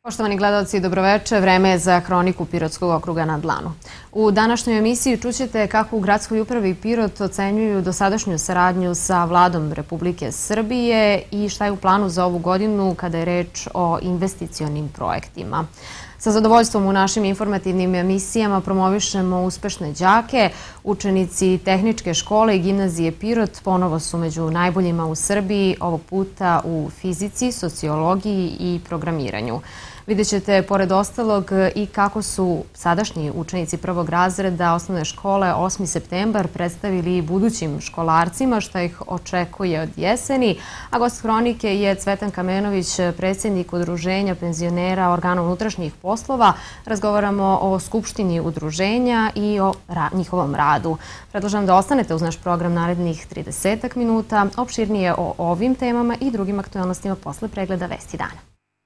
Poštovani gledalci, dobroveče. Vreme je za Hroniku Pirotskog okruga na dlanu. U današnjoj emisiji čućete kako u Gradskoj upravi Pirot ocenjuju dosadašnju saradnju sa Vladom Republike Srbije i šta je u planu za ovu godinu kada je reč o investicionim projektima. Sa zadovoljstvom u našim informativnim emisijama promovišemo uspešne đake. Učenici Tehničke škole i gimnazije Pirot ponovo su među najboljima u Srbiji, ovog puta u fizici, sociologiji i programiranju. Vidjet ćete, pored ostalog, i kako su sadašnji učenici prvog razreda osnovne škole 8. septembar predstavili budućim školarcima šta ih očekuje od jeseni. A gost Hronike je Cvetan Kamenović, predsjednik Udruženja penzionera organa unutrašnjih poslova. Razgovaramo o Skupštini udruženja i o njihovom radu. Predlažem da ostanete uz naš program narednih 30 minuta. Opširnije o ovim temama i drugim aktualnostima posle pregleda Vesti dana.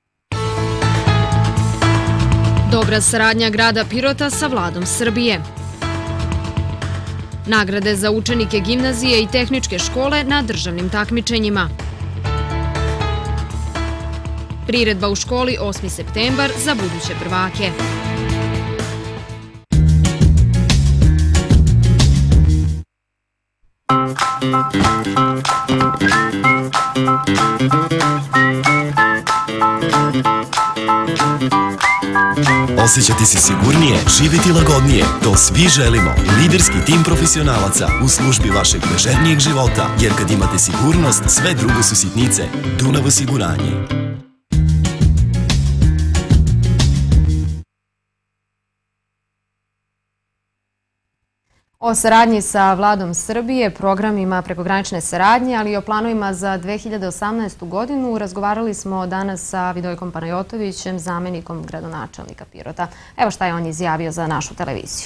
Dobra saradnja grada Pirota sa Vladom Srbije. Nagrade za učenike gimnazije i tehničke škole na državnim takmičenjima. Priredba u školi 8. septembar za buduće prvake. Osjećati se sigurnije, živjeti lagodnije, to svi želimo. Liderski tim profesionalaca u službi vašeg ležernijeg života, jer kad imate sigurnost, sve drugo su sitnice. Dunav osiguranje. O saradnji sa Vladom Srbije, programima prekogranične saradnje, ali i o planovima za 2018. godinu razgovarali smo danas sa Vidojkom Panajotovićem, zamenikom gradonačelnika Pirota. Evo šta je on izjavio za našu televiziju.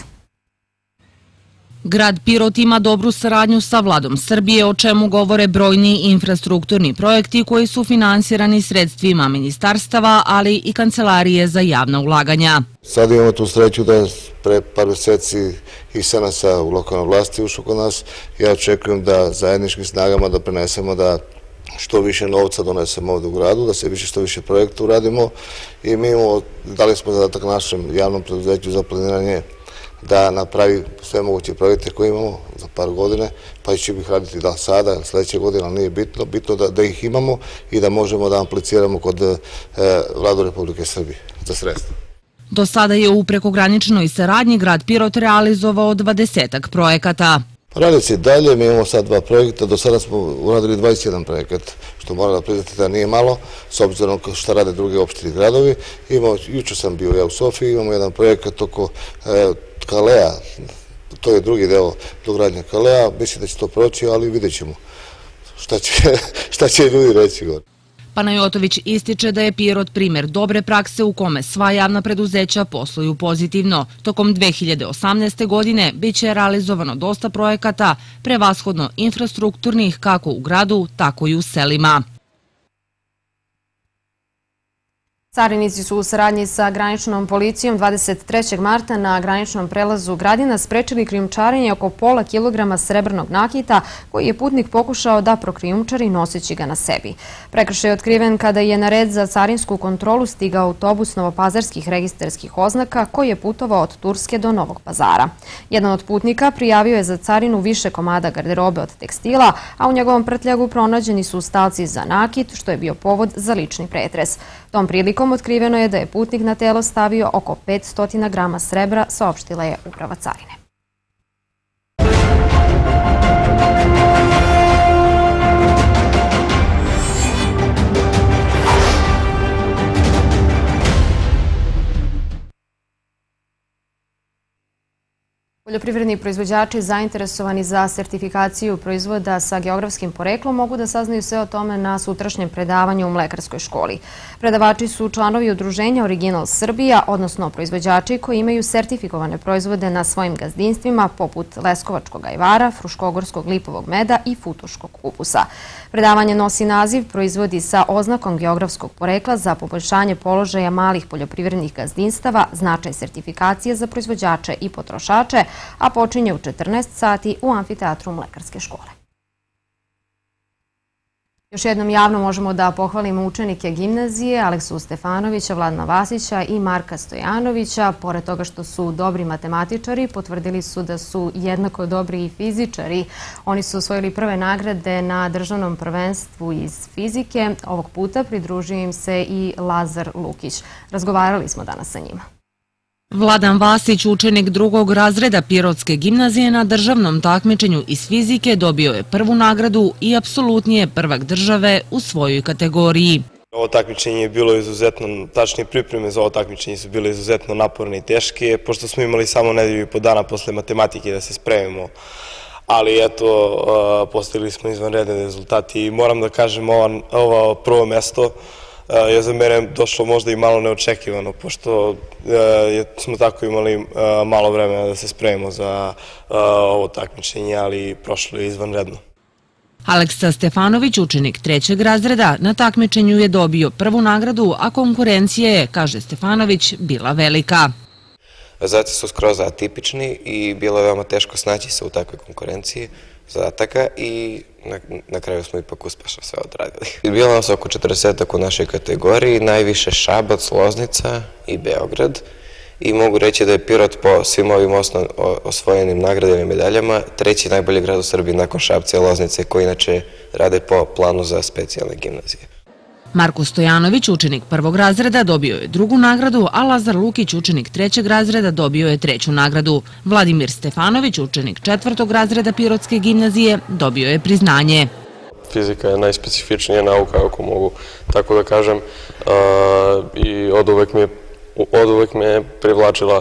Grad Pirot ima dobru saradnju sa Vladom Srbije, o čemu govore brojni infrastrukturni projekti koji su finansirani sredstvima ministarstava, ali i Kancelarije za javna ulaganja. Sad imamo tu sreću da pre par meseci i Sanasa u lokalnoj vlasti ušao kod nas. Ja očekujem da zajedničkim snagama doprinesemo da što više novca donesemo ovdje u gradu, da se što više projekta uradimo i mi dali smo zadatak našem javnom preduzeću za planiranje da napravi sve moguće projekte koje imamo za par godine, pa ćemo ih raditi da sada, sljedeće godine, ali nije bitno. Bitno da ih imamo i da možemo da apliciramo kod Vlade Republike Srbije za sredstva. Do sada je u prekograničnoj saradnji grad Pirot realizovao 20 projekata. Radi se dalje, mi imamo sad 2 projekta, do sada smo uradili 21 projekat, što moram da priznati da nije malo, s obzirom šta rade druge opštine i gradovi. Jučer sam bio ja u Sofiji, imamo jedan projekat oko Kalea, to je drugi deo dogradnje Kalea, mislim da će to proći, ali vidjet ćemo šta će ljudi reći gore. Panajotović ističe da je Pirot primjer dobre prakse u kome sva javna preduzeća posluju pozitivno. Tokom 2018. godine biće realizovano dosta projekata, prevashodno infrastrukturnih kako u gradu, tako i u selima. Carinici su u saradnji sa graničnom policijom 23. marta na graničnom prelazu Gradina sprečili krijumčarenje oko pola kilograma srebrnog nakita koji je putnik pokušao da prokrijumčari noseći ga na sebi. Prekršaj je otkriven kada je na red za carinsku kontrolu stigao autobus novopazarskih registarskih oznaka koji je putovao od Turske do Novog Pazara. Jedan od putnika prijavio je za carinu više komada garderobe od tekstila, a u njegovom prtljagu pronađeni su stalci za nakit, što je bio povod za lični pretres. Tom prilikom otkriveno je da je putnik na telo stavio oko 500 grama srebra, saopštila je Uprava carine. Poljoprivredni proizvođači zainteresovani za sertifikaciju proizvoda sa geografskim poreklom mogu da saznaju sve o tome na sutrašnjem predavanju u Mlekarskoj školi. Predavači su članovi udruženja Original Srbija, odnosno proizvođači koji imaju sertifikovane proizvode na svojim gazdinstvima poput leskovačkog ajvara, fruškogorskog lipovog meda i futoškog kupusa. Predavanje nosi naziv Proizvodi sa oznakom geografskog porekla za poboljšanje položaja malih poljoprivrednih gazdinstava, značaj sertifikacije za proizvođače i potrošače, a počinje u 14 sati u amfiteatru Mlekarske škole. Još jednom javno možemo da pohvalimo učenike gimnazije Aleksu Stefanovića, Vladana Vasića i Marka Stojanovića. Pored toga što su dobri matematičari, potvrdili su da su jednako dobri i fizičari. Oni su osvojili prve nagrade na državnom prvenstvu iz fizike. Ovog puta pridružio im se i Lazar Lukić. Razgovarali smo danas sa njima. Vladan Vasić, učenik drugog razreda Pirotske gimnazije, na državnom takmičenju iz fizike dobio je prvu nagradu i apsolutni je prvak države u svojoj kategoriji. Ovo takmičenje je bilo izuzetno, tačnije pripreme za ovo takmičenje su bile izuzetno naporne i teške, pošto smo imali samo nedelju i po dana posle matematike da se spremimo. Ali eto, postigli smo izvanredne rezultati i moram da kažem, ovo prvo mesto je za mene došlo možda i malo neočekivano, pošto smo tako imali malo vremena da se spremimo za ovo takmičenje, ali prošlo je izvanredno. Aleksa Stefanović, učenik trećeg razreda, na takmičenju je dobio prvu nagradu, a konkurencija je, kaže Stefanović, bila velika. Zadaci su skroz atipični i bilo je veoma teško snaći se u takvoj konkurenciji zadataka i na kraju smo ipak uspešno sve odradili. Bilo nas oko 40 u našoj kategoriji, najviše Šabac, Loznica i Beograd. I mogu reći da je Pirot po svim ovim osvojenim nagradama i medaljama treći najbolji grad u Srbiji nakon Šapca i Loznice, koji inače rade po planu za specijalne gimnazije. Marko Stojanović, učenik prvog razreda, dobio je drugu nagradu, a Lazar Lukić, učenik trećeg razreda, dobio je treću nagradu. Vladimir Stefanović, učenik četvrtog razreda Pirotske gimnazije, dobio je priznanje. Fizika je najspecifičnija nauka, ako mogu tako da kažem, i oduvek me je privlačila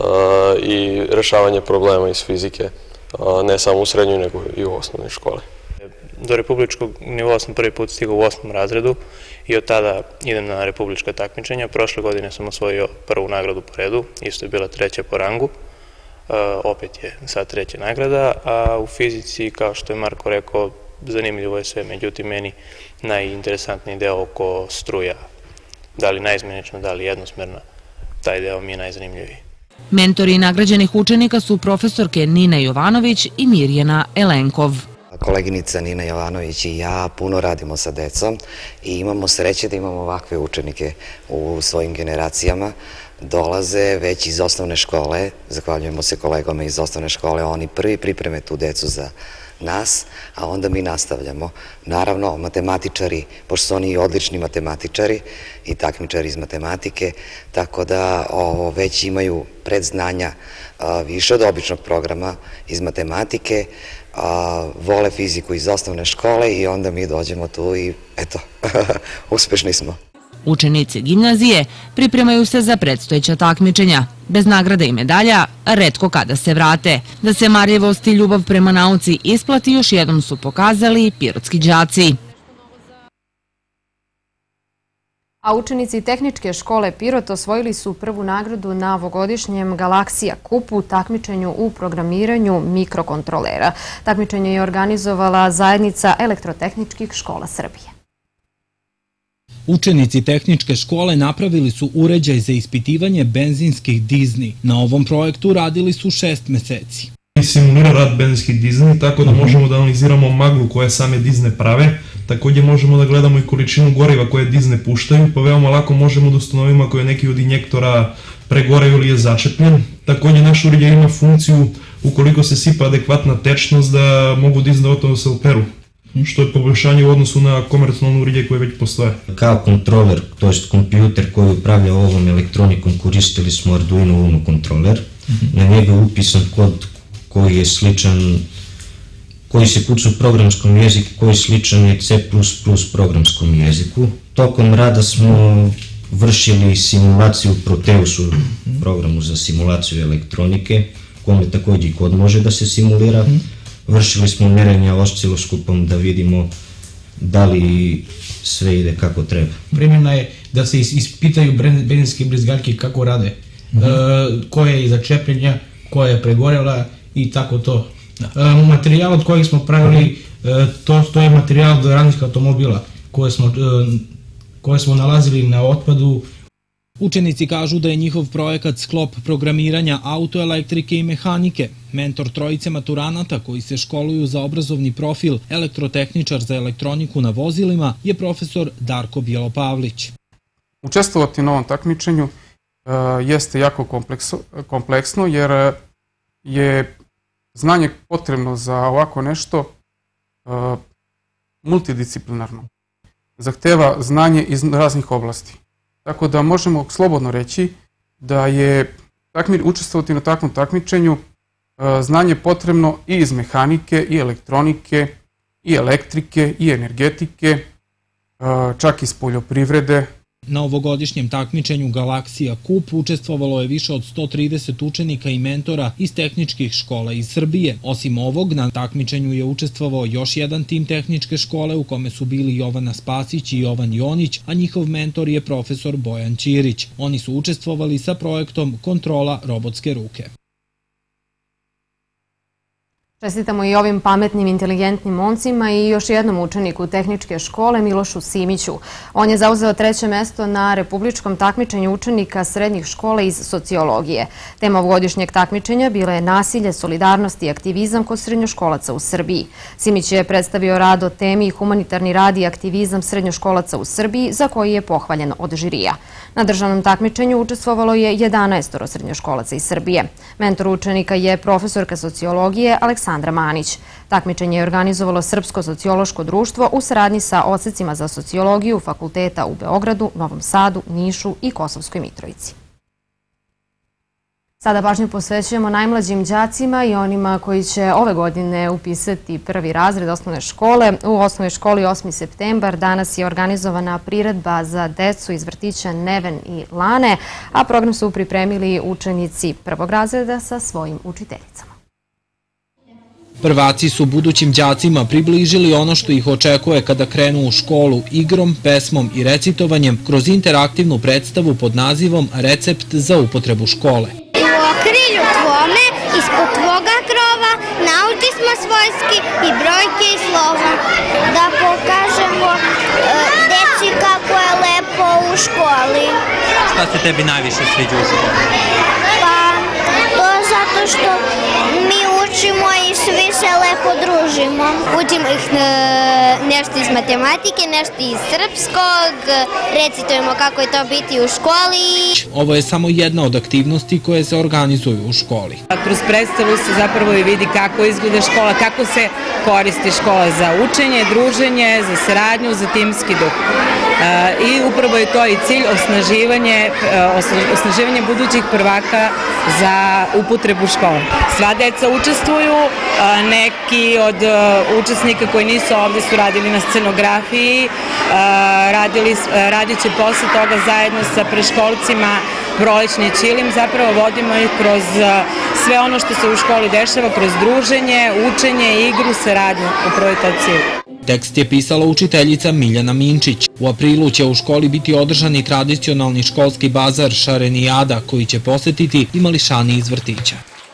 i rešavanje problema iz fizike, ne samo u srednjoj, nego i u osnovnoj školi. Do republičkog nivoa sam prvi put stigao u 8. razredu i od tada idem na republička takmičenja. Prošle godine sam osvojio prvu nagradu po redu, isto je bila treća po rangu, opet je sad treća nagrada, a u fizici, kao što je Marko rekao, zanimljivo je sve, međutim meni najinteresantniji deo oko struja, da li naizmenična, da li jednosmerna, taj deo mi je najzanimljiviji. Mentori nagrađenih učenika su profesorke Nina Jovanović i Mirjana Elenkov. Koleginica Nina Jovanović i ja puno radimo sa decom i imamo sreće da imamo ovakve učenike u svojim generacijama. Dolaze već iz osnovne škole, zahvaljujemo se kolegama iz osnovne škole, oni prvi pripreme tu decu za nas, a onda mi nastavljamo. Naravno, matematičari, pošto su oni odlični matematičari i takmičari iz matematike, tako da već imaju predznanja više od običnog programa iz matematike, vole fiziku iz osnovne škole i onda mi dođemo tu i eto, uspešni smo. Učenici gimnazije pripremaju se za predstojeća takmičenja. Bez nagrada i medalja, retko kada se vrate. Da se marljivost i ljubav prema nauci isplati, još jednom su pokazali pirotski đaci. A učenici Tehničke škole Pirot osvojili su prvu nagradu na ovogodišnjem Galaksija kupu, takmičenju u programiranju mikrokontrolera. Takmičenje je organizovala zajednica elektrotehničkih škola Srbije. Učenici Tehničke škole napravili su uređaj za ispitivanje benzinskih dizni. Na ovom projektu radili su 6 meseci. Simulira rad benzinskih dizni, tako da možemo da analiziramo maglu koje same dizne prave. Također možemo da gledamo i količinu goriva koje dizne puštaju, pa veoma lako možemo da ustanovimo ako je neki od injektora pregoreo ili je začepljen. Također naš uređaj ima funkciju, ukoliko se sipa adekvatna tečnost, da mogu dizne da se operu, što je poboljšanje u odnosu na komercijalne uređaje koje već postoje. Kao kontroler, to je kompjuter koji upravlja ovom elektronikom, koristili smo Arduino Uno kontroler. Na njega je upisan kod koji je sličan, koji se kuca u programskom jeziku, koji je sličan je C++ programskom jeziku. Tokom rada smo vršili simulaciju Proteusu, programu za simulaciju elektronike, kome također i kod može da se simulira. Vršili smo merenja osciloskopom da vidimo da li sve ide kako treba. Primjena je da se ispitaju benzinske brizgaljke kako rade, koja je iza čepljenja, koja je pregorela i tako to. Materijal od kojeg smo pravili, to je materijal do ranijih automobila koje smo nalazili na otpadu. Učenici kažu da je njihov projekat sklop programiranja autoelektrike i mehanike. Mentor trojice maturanata koji se školuju za obrazovni profil elektrotehničar za elektroniku na vozilima je profesor Darko Bjelopavlić. Učestvovati na ovom takmičenju jeste jako kompleksno jer je znanje potrebno za ovako nešto multidisciplinarno. Zahteva znanje iz raznih oblasti. Tako da možemo slobodno reći da je učestvovati na takvom takmičenju znanje potrebno i iz mehanike, i elektronike, i elektrike, i energetike, čak iz poljoprivrede. Na ovogodišnjem takmičenju Galaksija Kup učestvovalo je više od 130 učenika i mentora iz tehničkih škola iz Srbije. Osim ovog, na takmičenju je učestvovao još jedan tim tehničke škole u kome su bili Jovana Spasić i Jovan Jonić, a njihov mentor je profesor Bojan Ćirić. Oni su učestvovali sa projektom Kontrola robotske ruke. Čestitamo i ovim pametnim, inteligentnim momcima i još jednom učeniku tehničke škole Milošu Simiću. On je zauzeo 3. mesto na republičkom takmičenju učenika srednjih škola iz sociologije. Tema ovogodišnjeg takmičenja bila je nasilje, solidarnost i aktivizam kod srednjoškolaca u Srbiji. Simić je predstavio rad o temi humanitarni rad i aktivizam srednjoškolaca u Srbiji, za koji je pohvaljen od žirija. Na državnom takmičenju učestvovalo je 11 srednjoškolaca iz Srbije. Mentor učenika je profesorka sociologije Aleksandra Manić. Takmičenje je organizovalo Srpsko sociološko društvo u saradnji sa odsecima za sociologiju fakulteta u Beogradu, Novom Sadu, Nišu i Kosovskoj Mitrovici. Sada pažnju posvećujemo najmlađim đacima i onima koji će ove godine upisati 1. razred osnovne škole. U osnovnoj školi 8. septembar danas je organizovana priredba za decu iz vrtića Neven i Lane, a program su pripremili učenici 1. razreda sa svojim učiteljicama. Prvaci su budućim đacima približili ono što ih očekuje kada krenu u školu igrom, pesmom i recitovanjem kroz interaktivnu predstavu pod nazivom Recept za upotrebu škole. U okrilju tvome, ispod tvoga krova, nauči smo svojski i brojke i slova. Da pokažemo deci kako je lepo u školi. Šta se tebi najviše sviđa u školi? Pa, to zato što mi učimo i svi se lepo družimo. Učimo ih nešto iz matematike, nešto iz srpskog, recitujemo kako je to biti u školi. Ovo je samo jedna od aktivnosti koje se organizuju u školi. Kroz predstavu se zapravo i vidi kako izgleda škola, kako se koristi škola za učenje, druženje, za saradnju, za timski duh. I upravo je to i cilj, osnaživanje budućih prvaka za upotrebu škole. Sva deca učestvuju, neki od učesnika koji nisu ovde su radili na scenografiji, radit će posle toga zajedno sa preškolcima prolećni čilim, zapravo vodimo ih kroz sve ono što se u školi dešava, kroz druženje, učenje, igru, saradnju, upravo je to cilj. Tekst je pisala učiteljica Miljana Minčić. U aprilu će u školi biti održani tradicionalni školski bazar Šarenijada koji će posetiti i mališani iz vrtića.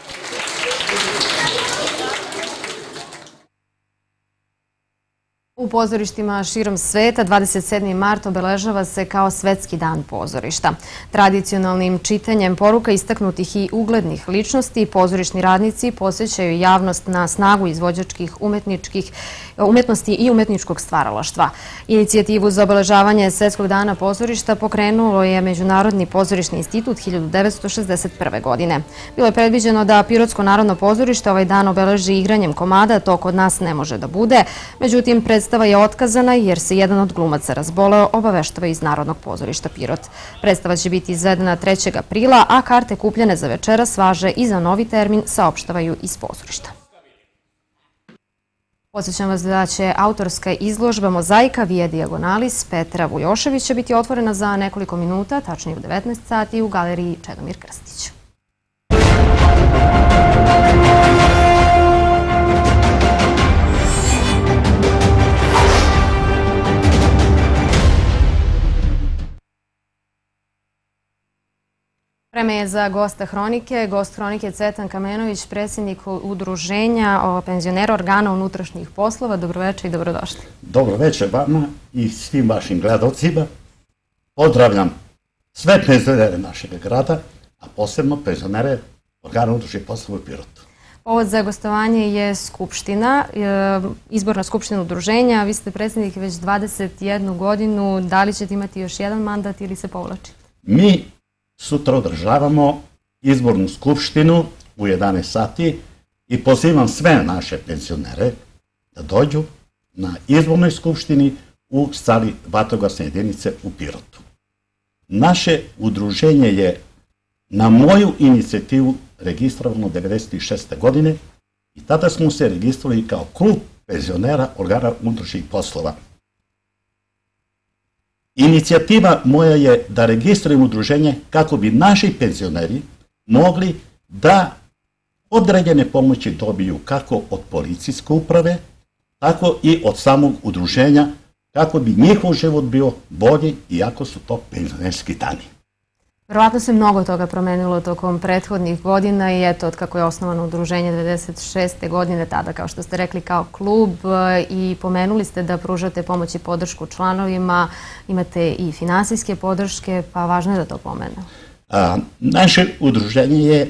U pozorištima širom sveta 27. mart obeležava se kao Svetski dan pozorišta. Tradicionalnim čitanjem poruka istaknutih i uglednih ličnosti pozorišni radnici podsjećaju javnost na snagu izvođačkih umetnosti i umetničkog stvaralaštva. Inicijativu za obeležavanje Svetskog dana pozorišta pokrenulo je Međunarodni pozorišni institut 1961. godine. Bilo je predviđeno da Pirotsko narodno pozorište ovaj dan obeleži igranjem komada, to kod nas ne može da bude. Međutim, predstava je otkazana jer se jedan od glumaca razboleo, obaveštava iz Narodnog pozorišta Pirot. Predstava će biti izvedena 3. aprila, a karte kupljene za večeras važe i za novi termin, saopštavaju iz pozorišta. Podsjećam vas da će autorska izložba Mozaika Via Diagonalis Petra Vujoševića biti otvorena za nekoliko minuta, tačnije u 19 sati u galeriji Čedomir Krstić. Vreme je za gosta Hronike. Gost Hronike Cvetan Kamenović, predsjednik udruženja penzionera organa unutrašnjih poslova. Dobroveče i dobrodošli. Dobroveče vama i svim vašim gledalcima. Pozdravljam sve penzionere našeg grada, a posebno penzionere organa unutrašnjih poslova u Pirotu. Povod za gostovanje je Skupština, izborna Skupština udruženja. Vi ste predsjednik već 21 godinu. Da li ćete imati još jedan mandat ili se povlačite? Mi sutra održavamo izbornu Skupštinu u 11 sati i pozivam sve naše penzionere da dođu na izbornoj Skupštini u sali vatrogasne jedinice u Pirotu. Naše udruženje je na moju inicijativu registrovano 1996. godine i tada smo se registrovali kao klub penzionera organa unutrašnjih poslova. Inicijativa moja je da registrujem udruženje kako bi naši penzioneri mogli da određene pomoći dobiju kako od policijske uprave, tako i od samog udruženja, kako bi njihov život bio bolji, iako su to penzionerski dani. Verovatno se mnogo toga promenilo tokom prethodnih godina i eto, od kako je osnovano udruženje 1996. godine, tada, kao što ste rekli, kao klub, i pomenuli ste da pružate pomoć i podršku članovima, imate i finansijske podrške, pa važno je da to pomenu. Naše udruženje je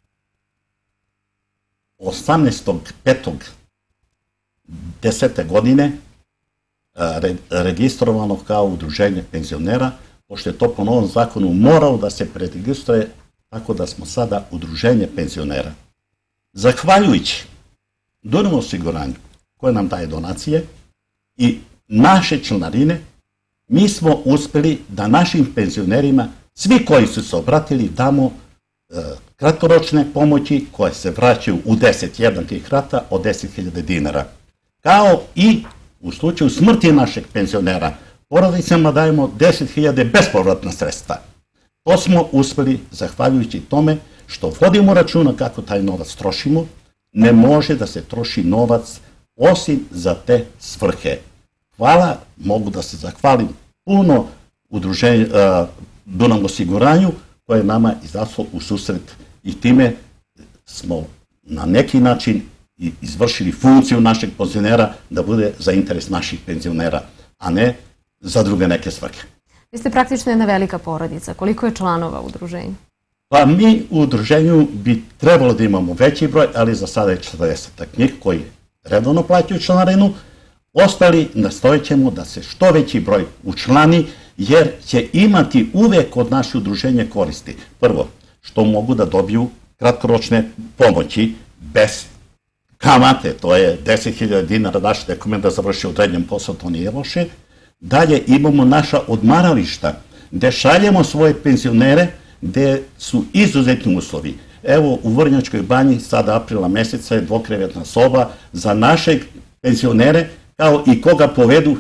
18.5.10. godine registrovano kao udruženje penzionera, pošto je to po novom zakonu moralo da se preregistruje, tako da smo sada udruženje penzionera. Zahvaljujući Dunav osiguranju, koje nam daje donacije, i naše članarine, mi smo uspeli da našim penzionerima, svi koji su se obratili, damo kratkoročne pomoći koje se vraćaju u 10 jednakih rata od 10.000 dinara. Kao i u slučaju smrti našeg penzionera, porodicama dajemo 10.000 bespovratna sredstva. To smo uspeli zahvaljujući tome što vodimo računa kako taj novac trošimo. Ne može da se troši novac osim za te svrhe. Hvala, mogu da se zahvalim puno udruženju Dunav osiguranju koje je nama izašlo u susret i time smo na neki način izvršili funkciju našeg penzionera da bude za interes naših penzionera, a ne za druge neke svrhe. Vi ste praktično jedna velika porodica. Koliko je članova u udruženju? Pa mi u udruženju bi trebalo da imamo veći broj, ali za sada je 40 njih koji redovno plaćaju članarinu. Ostali nastojat ćemo da se što veći broj učlani, jer će imati uvek od naše udruženje koristi. Prvo, što mogu da dobiju kratkoročne pomoći bez kamate, to je 10.000 dinara, daš nekome da završi određen posao, to nije loše. Dalje imamo naša odmarališta, gde šaljemo svoje penzionere, gde su izuzetni uslovi. Evo, u Vrnjačkoj banji sada aprila meseca je dvokrevetna soba za naše penzionere, kao i koga povedu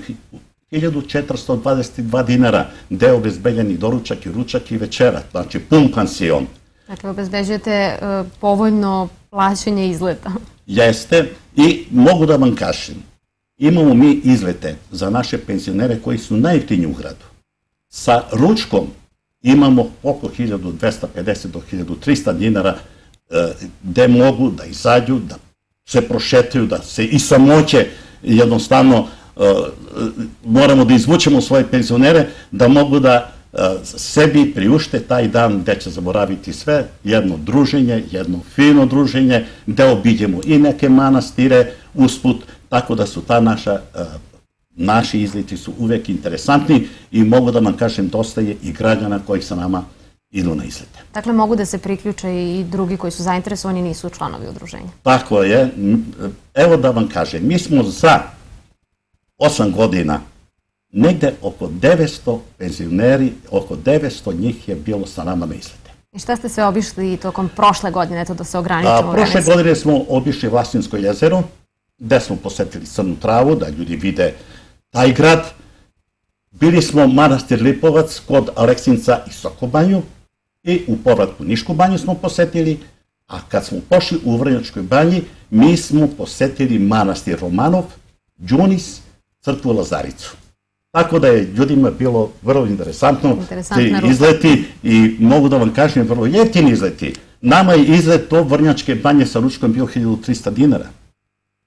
1.422 dinara, gde je obezbeljeni doručak i ručak i večera, znači pun pansion. Dakle, obezbeđujete povoljno plaćanje izleta. Jeste, i mogu da vam kažem, imamo mi izlete za naše penzionere koji su najjeftiniji u gradu. Sa ručkom imamo oko 1.250 do 1.300 dinara gde mogu da izađu, da se prošetaju, da se i samoće, jednostavno moramo da izvučemo svoje penzionere, da mogu da sebi priušte taj dan gde će zaboraviti sve, jedno druženje, jedno fino druženje, gde obiđemo i neke manastire usput, tako da su naši izleti su uvek interesantni i mogu da vam kažem, dosta je i građana koji sa nama idu na izlete. Dakle, mogu da se priključe i drugi koji su zainteresovani, nisu članovi udruženja. Tako je. Evo da vam kažem, mi smo za 8 godina negde oko 900 penzioneri, oko 900 njih je bilo sa nama na izlete. I šta ste sve obišli tokom prošle godine, eto da se ograničimo? Prošle godine smo obišli Vlasinsko jezero, gde smo posetili Crnu Travu, da ljudi vide taj grad. Bili smo manastir Lipovac kod Aleksinca i Sokobanju i u povratku Nišku banju smo posetili, a kad smo pošli u Vrnjačkoj banji, mi smo posetili manastir Romanov, Đunis, crkvu Lazaricu. Tako da je ljudima bilo vrlo interesantno ti izleti i mogu da vam kažem vrlo jeftini izleti. Nama je izlet do Vrnjačke banje sa ručkom bio 1.300 dinara.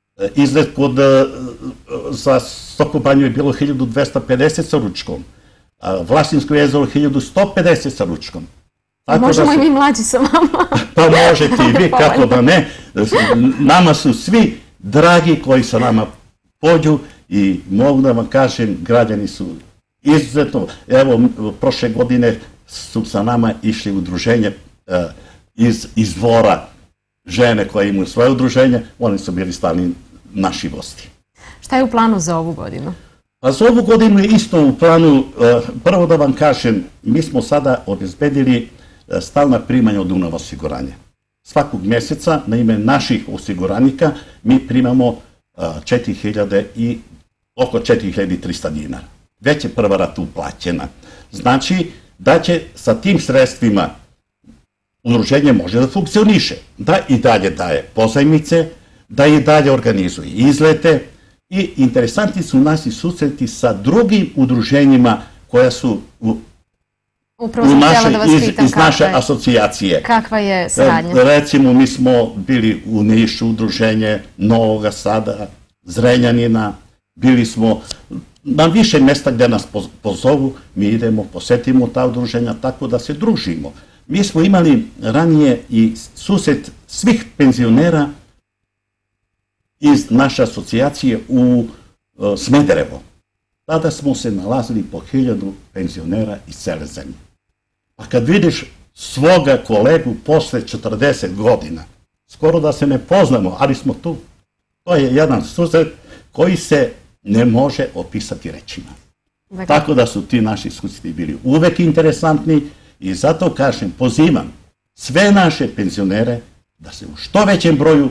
Izlet za Sokobanju je bilo 1.250 sa ručkom. Vlasinsko jezero 1150 sa ručkom. Možemo i mi mlađi sa vama. Pa možete i vi, kako da ne. Nama su svi dragi koji sa nama pođu i mogu da vam kažem, građani su izuzetno, evo, prošle godine su sa nama išli udruženje iz dvora, žene koje imaju svoje udruženje, oni su bili stalni naši gosti. Šta je u planu za ovu godinu? Pa za ovu godinu je isto u planu, prvo da vam kažem, mi smo sada obezbedili stalna primanja od Dunav osiguranja. Svakog mjeseca na ime naših osiguranika mi primamo oko 4300 dinara. Već je prva rata uplaćena. Znači da će sa tim sredstvima udruženje može da funkcioniše, da i dalje daje pozajmice, da i dalje organizuje izlete i interesantni su nasi susreti sa drugim udruženjima koja su iz naše asocijacije. Kakva je saradnja? Recimo, mi smo bili u Nišu, udruženje Novoga Sada, Zrenjanina, bili smo na više mjesta gdje nas pozovu, mi idemo, posetimo ta udruženja, tako da se družimo. Mi smo imali ranije i susret svih penzionera iz naše asocijacije u Smederevo. Tada smo se nalazili po 1000 penzionera iz cele zemlje. A kad vidiš svoga kolegu posle 40 godina, skoro da se ne poznamo, ali smo tu. To je jedan susret koji se ne može opisati rečima. Tako da su ti naši susreti bili uvek interesantni i zato kažem, pozivam sve naše penzionere da se u što većem broju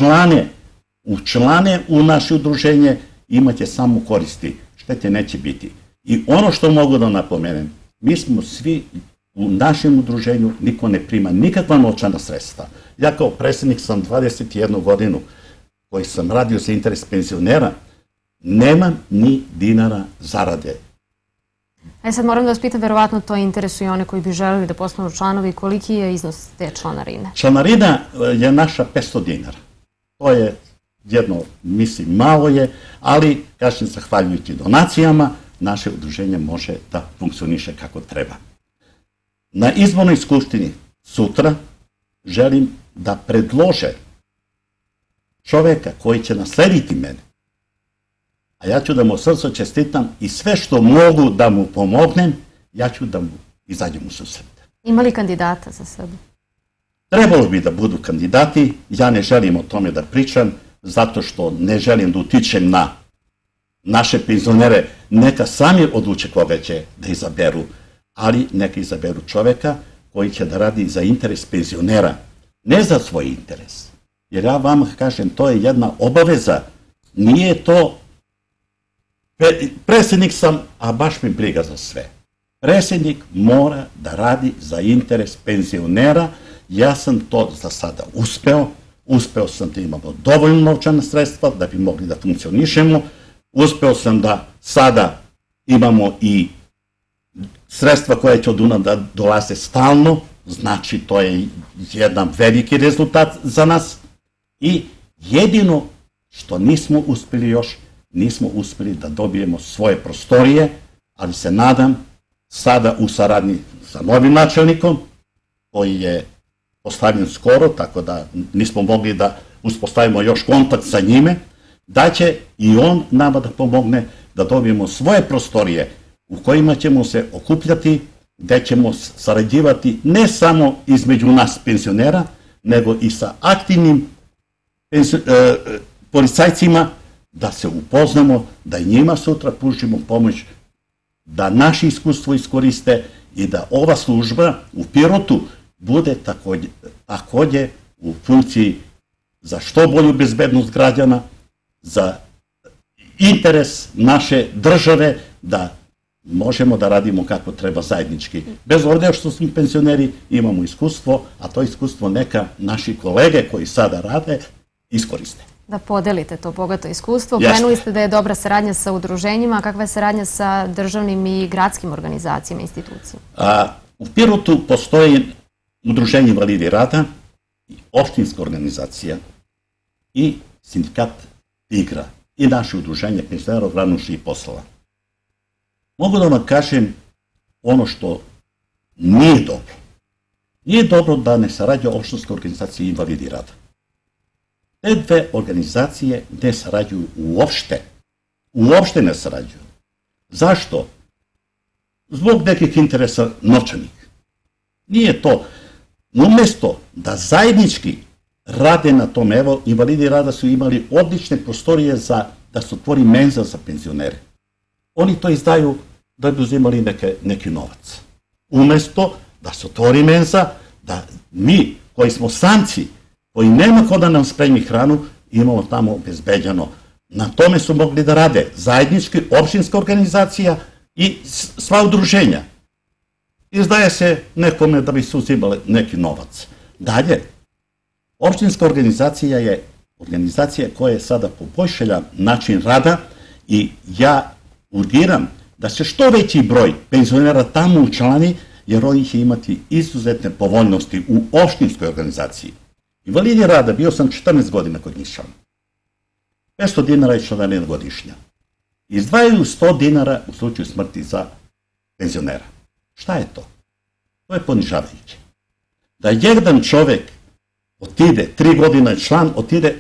učlane u naše udruženje, imaće samo koristi, štete neće biti. I ono što mogu da napomenem, mi smo svi u našem udruženju, niko ne prima nikakva novčana sredstva. Ja kao predsjednik sam 21 godinu koji sam radio za interes penzionera, nemam ni dinara zarade. Sad moram da vas pitam, verovatno to interesuje one koji bi želeli da postanu članovi, koliki je iznos te članarine? Članarina je naša 500 dinara. To je jedno, mislim, malo je, ali, kažem, zahvaljujući donacijama, naše udruženje može da funkcioniše kako treba. Na izbornoj skupštini sutra želim da predlože čoveka koji će naslediti mene, a ja ću da mu srce čestitam i sve što mogu da mu pomognem, ja ću da mu izađem u susret. Ima li kandidata za sebe? Trebalo bi da budu kandidati, ja ne želim o tome da pričam, zato što ne želim da utičem na naše penzionere, neka sami odluče koga će da izaberu, ali neka izaberu čoveka koji će da radi za interes penzionera, ne za svoj interes. Jer ja vam kažem, to je jedna obaveza, nije to, predsjednik sam, a baš mi briga za sve. Predsjednik mora da radi za interes penzionera, ja sam to za sada uspeo sam da imamo dovoljno novčana sredstva da bi mogli da funkcionišemo, uspeo sam da sada imamo i sredstva koje će od Dunava da dolaze stalno, znači to je jedan veliki rezultat za nas i jedino što nismo uspeli još, nismo uspeli da dobijemo svoje prostorije, ali se nadam sada u saradnji sa novim načelnikom koji je postavljen skoro, tako da nismo mogli da uspostavimo još kontakt sa njime, da će i on nama da pomogne da dobijemo svoje prostorije u kojima ćemo se okupljati, gde ćemo sarađivati ne samo između nas penzionera, nego i sa aktivnim policajcima, da se upoznamo, da i njima sutra pružimo pomoć, da naše iskustvo iskoriste i da ova služba u Pirotu bude takođe u funkciji za što bolju bezbednost građana, za interes naše države, da možemo da radimo kako treba zajednički. Bez obzira što smo penzioneri, imamo iskustvo, a to iskustvo neka naši kolege koji sada rade iskoriste. Da podelite to bogato iskustvo. Pomenuli ste da je dobra saradnja sa udruženjima, a kakva je saradnja sa državnim i gradskim organizacijama i institucijama? U Pirotu postoji Udruženje invalidi rada, opštinska organizacija i sindikat Igra i naše udruženje penzionera Granuši i poslova. Mogu da vam kažem ono što nije dobro. Nije dobro da ne sarađuje opštinska organizacija invalidi rada. Te dve organizacije ne sarađuju uopšte. Uopšte ne sarađuju. Zašto? Zbog nekih interesa novčanih. Nije to. Umesto da zajednički rade na tom, evo, invalidi rada su imali odlične prostorije da se otvori menza za penzionere. Oni to izdaju da bi uzimali neki novac. Umesto da se otvori menza, da mi, koji smo samci, koji nema ko da nam spremi hranu, imamo tamo obezbeđeno. Na tome su mogli da rade zajednički, opštinska organizacija i sva udruženja. Izdaje se nekome da bi se uzimali neki novac. Dalje, opštinska organizacija je organizacija koja je sada poboljšala način rada i ja urgiram da se što veći broj penzionera tamo učlani, jer oni će imati izuzetne povoljnosti u opštinskoj organizaciji. Invalidi rada, bio sam 14 godina kod njih član. 500 dinara je članarina godišnja. Izdvajaju 100 dinara u slučaju smrti za penzionera. Šta je to? To je ponižavajuće. Da jedan čovek otide, 3 godine je član, otide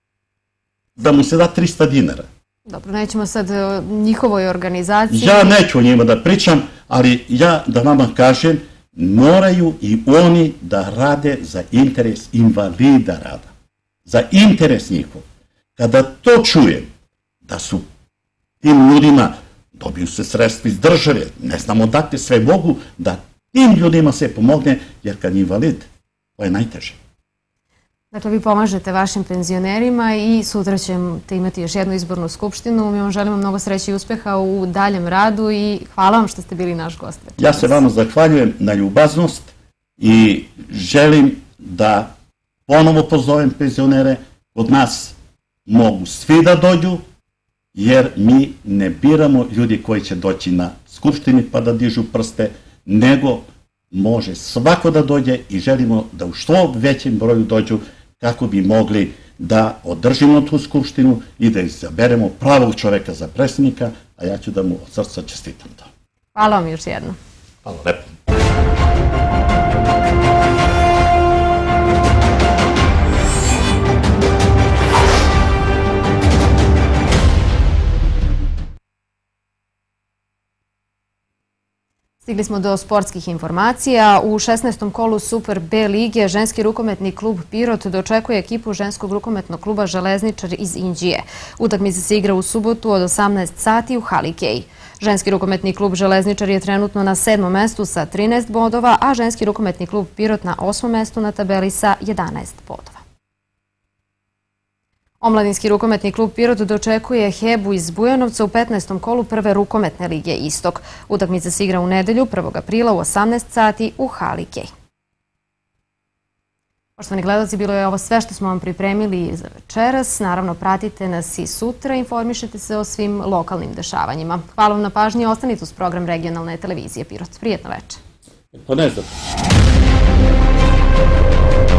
da mu se da 300 dinara. Dobro, nećemo sad o njihovoj organizaciji. Ja neću o njima da pričam, ali ja da vama kažem, moraju i oni da rade za interes invalida rada. Za interes njihov. Kada to čujem, da su tim ljudima, dobiju se sredstva iz države, ne znam odakle sve mogu, da tim ljudima se pomogne, jer kad je invalid, to je najteže. Dakle, vi pomažete vašim penzionerima i sutra ćete imati još jednu izbornu skupštinu. Mi vam želimo mnogo sreće i uspeha u daljem radu i hvala vam što ste bili naš gost. Ja se vama zahvaljujem na ljubaznost i želim da ponovo pozovem penzionere. Od nas mogu svi da dođu, jer mi ne biramo ljudi koji će doći na skupštini pa da dižu prste, nego može svako da dođe i želimo da u što većem broju dođu kako bi mogli da održimo tu skupštinu i da izaberemo pravog čoveka za predsjednika, a ja ću da mu od srca čestitam to. Hvala vam još jedno. Hvala lepo. Stigli smo do sportskih informacija. U 16. kolu Super B lige ženski rukometni klub Pirot dočekuje ekipu ženskog rukometnog kluba Železničar iz Inđije. Utakmica se igra u subotu od 18 sati u hali Kej. Ženski rukometni klub Železničar je trenutno na 7. mestu sa 13 bodova, a ženski rukometni klub Pirot na 8. mestu na tabeli sa 11 bodova. Omladinski rukometni klub Pirot dočekuje Hebu iz Bujanovca u 15. kolu prve rukometne lige Istok. Utakmica se igra u nedelju 1. aprila u 18 sati u hali Kej. Poštovani gledalci, bilo je ovo sve što smo vam pripremili za večeras. Naravno, pratite nas i sutra, informišite se o svim lokalnim dešavanjima. Hvala vam na pažnji, ostanite uz program regionalne televizije Pirot. Prijetno večer. Pa ne znam.